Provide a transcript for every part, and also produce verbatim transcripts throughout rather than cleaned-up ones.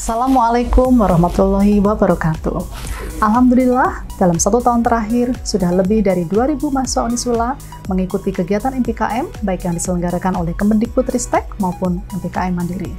Assalamualaikum warahmatullahi wabarakatuh. Alhamdulillah, dalam satu tahun terakhir, sudah lebih dari dua ribu mahasiswa Unisula mengikuti kegiatan M P K M, baik yang diselenggarakan oleh Kemendikbudristek maupun M P K M Mandiri.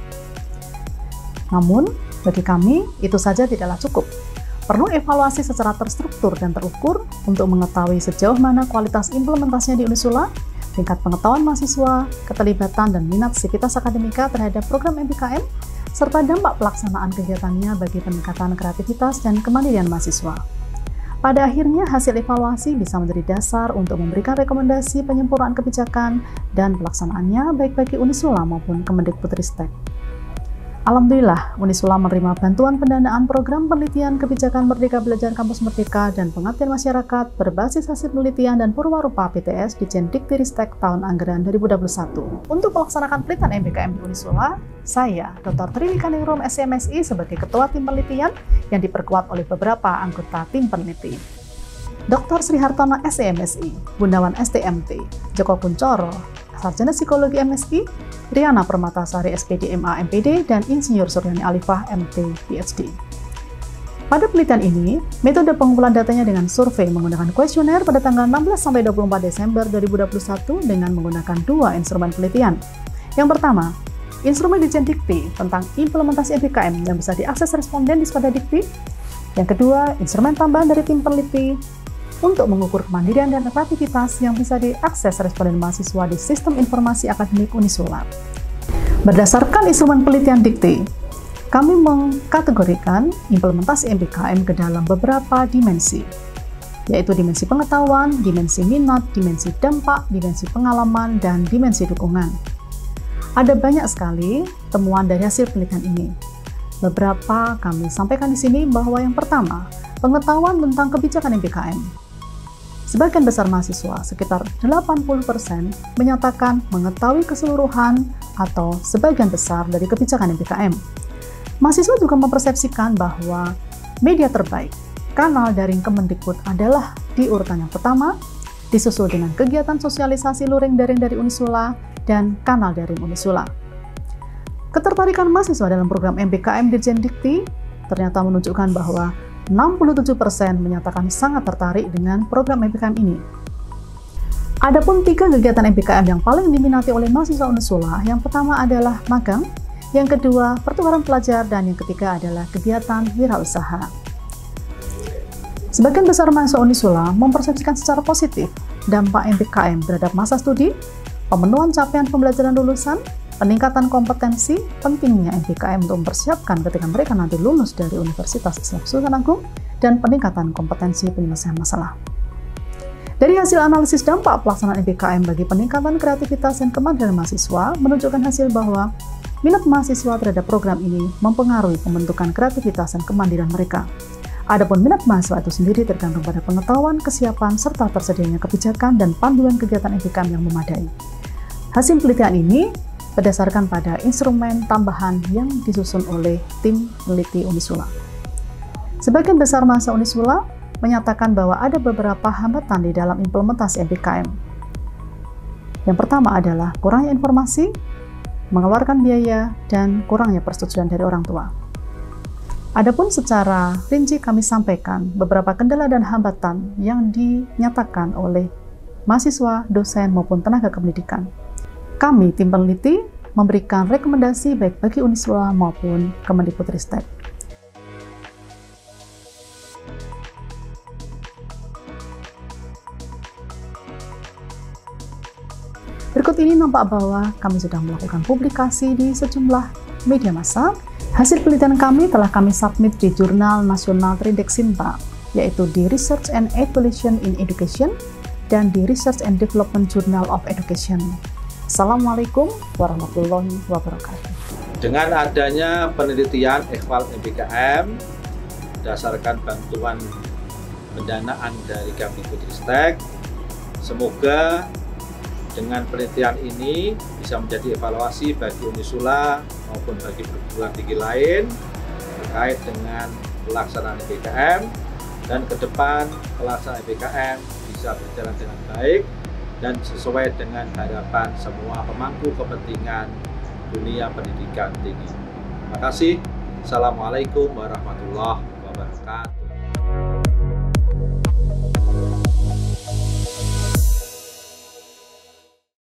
Namun, bagi kami, itu saja tidaklah cukup. Perlu evaluasi secara terstruktur dan terukur untuk mengetahui sejauh mana kualitas implementasinya di Unisula, tingkat pengetahuan mahasiswa, keterlibatan dan minat sivitas akademika terhadap program M P K M, serta dampak pelaksanaan kegiatannya bagi peningkatan kreativitas dan kemandirian mahasiswa. Pada akhirnya, hasil evaluasi bisa menjadi dasar untuk memberikan rekomendasi penyempurnaan kebijakan dan pelaksanaannya baik bagi Unisula maupun Kemendikbudristek. Alhamdulillah, Unisula menerima bantuan pendanaan program penelitian kebijakan Merdeka Belajar Kampus Merdeka dan Pengabdian Masyarakat berbasis hasil penelitian dan purwarupa P T S di Dikbudristek tahun anggaran dua ribu dua puluh satu. Untuk melaksanakan penelitian M P K M di Unisula, saya, Doktor Triwikaningrum S C M S I sebagai Ketua Tim Penelitian yang diperkuat oleh beberapa anggota tim peneliti. Doktor Sri Hartono S C M S I, Gunawan S T M T, Joko Kuncoro, Sarjana Psikologi M S I, Riana Permatasari S P D M A M P D, dan Insinyur Suryani Alifah M T P H D. Pada penelitian ini, metode pengumpulan datanya dengan survei menggunakan kuesioner pada tanggal enam belas sampai dua puluh empat Desember dua ribu dua puluh satu dengan menggunakan dua instrumen penelitian. Yang pertama, instrumen Ditjen Dikti tentang implementasi M P K M yang bisa diakses responden di Spadadikti. Yang kedua, instrumen tambahan dari tim peneliti untuk mengukur kemandirian dan kreativitas yang bisa diakses responden mahasiswa di Sistem Informasi Akademik Unisula. Berdasarkan instrumen penelitian Dikti, kami mengkategorikan implementasi M P K M ke dalam beberapa dimensi, yaitu dimensi pengetahuan, dimensi minat, dimensi dampak, dimensi pengalaman, dan dimensi dukungan. Ada banyak sekali temuan dari hasil penelitian ini. Beberapa kami sampaikan di sini bahwa yang pertama, pengetahuan tentang kebijakan M P K M. Sebagian besar mahasiswa, sekitar delapan puluh persen, menyatakan mengetahui keseluruhan atau sebagian besar dari kebijakan M P K M. Mahasiswa juga mempersepsikan bahwa media terbaik, kanal daring Kemendikbud adalah di urutan yang pertama, disusul dengan kegiatan sosialisasi luring daring dari Unisula, dan kanal daring Unisula. Ketertarikan mahasiswa dalam program M P K M Ditjen Dikti ternyata menunjukkan bahwa enam puluh tujuh persen menyatakan sangat tertarik dengan program M P K M ini. Adapun tiga kegiatan M P K M yang paling diminati oleh mahasiswa Unisula, yang pertama adalah magang, yang kedua pertukaran pelajar, dan yang ketiga adalah kegiatan wirausaha. Sebagian besar mahasiswa Unisula mempersepsikan secara positif dampak M P K M terhadap masa studi, pemenuhan capaian pembelajaran lulusan, peningkatan kompetensi, pentingnya M P K M untuk mempersiapkan ketika mereka nanti lulus dari Universitas Islam Sultan Agung, dan peningkatan kompetensi penyelesaian masalah. Dari hasil analisis dampak pelaksanaan M P K M bagi peningkatan kreativitas dan kemandirian mahasiswa menunjukkan hasil bahwa minat mahasiswa terhadap program ini mempengaruhi pembentukan kreativitas dan kemandirian mereka. Adapun minat mahasiswa itu sendiri tergantung pada pengetahuan, kesiapan, serta tersedianya kebijakan dan panduan kegiatan M P K M yang memadai. Hasil penelitian ini berdasarkan pada instrumen tambahan yang disusun oleh tim peneliti Unisula. Sebagian besar mahasiswa Unisula menyatakan bahwa ada beberapa hambatan di dalam implementasi M P K M. Yang pertama adalah kurangnya informasi, mengeluarkan biaya, dan kurangnya persetujuan dari orang tua. Adapun secara rinci kami sampaikan beberapa kendala dan hambatan yang dinyatakan oleh mahasiswa, dosen, maupun tenaga kependidikan. Kami, tim peneliti, memberikan rekomendasi baik bagi Unisula maupun Kemendikbudristek. Berikut ini nampak bahwa kami sudah melakukan publikasi di sejumlah media massa. Hasil penelitian kami telah kami submit di Jurnal Nasional Terindeks Sinta, yaitu di Research and Evaluation in Education dan di Research and Development Journal of Education. Assalamualaikum warahmatullahi wabarakatuh. Dengan adanya penelitian eval M P K M berdasarkan bantuan pendanaan dari Kemendikbudristek, semoga dengan penelitian ini bisa menjadi evaluasi bagi Unisula maupun bagi perguruan tinggi lain terkait dengan pelaksanaan M P K M, dan ke depan pelaksanaan M P K M bisa berjalan dengan baik dan sesuai dengan harapan semua pemangku kepentingan dunia pendidikan tinggi. Terima kasih. Assalamualaikum warahmatullahi wabarakatuh.